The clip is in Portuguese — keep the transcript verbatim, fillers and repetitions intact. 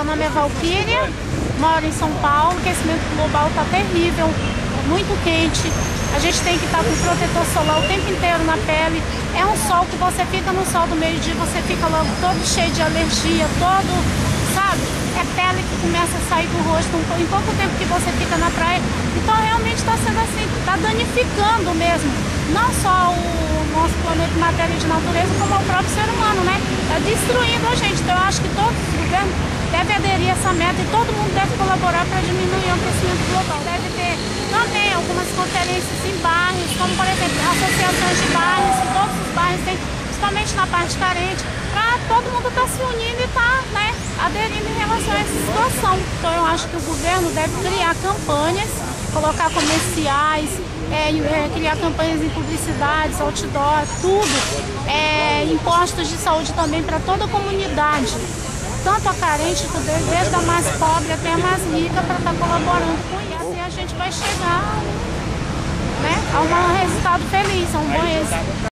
meu nome é Valquíria, moro em São Paulo. O aquecimento global está terrível, muito quente. A gente tem que estar com protetor solar o tempo inteiro na pele. É um sol que você fica no sol do meio-dia, você fica logo todo cheio de alergia, todo, sabe? É pele que começa a sair do rosto em pouco tempo que você fica na praia. Então realmente está sendo assim, está danificando mesmo. Não só o nosso planeta, matéria de natureza, como o próprio ser humano, né? Está destruindo a gente. Então eu acho que todos os governos devem aderir a essa meta e todo mundo deve colaborar para diminuir o aquecimento global. Deve ter também algumas conferências em bairros, como por exemplo, associações de bairros, que todos os bairros têm, principalmente na parte carente, para todo mundo estar tá se unindo e estar, tá, né, aderindo em relação a essa situação. Então eu acho que o governo deve criar campanhas, colocar comerciais, é, é, criar campanhas em publicidades, outdoor, tudo, é, impostos de saúde também para toda a comunidade, tanto a carente, desde a mais pobre até a mais rica, para estar tá colaborando com isso. E assim a gente vai chegar, né, a um resultado feliz, a um bom êxito.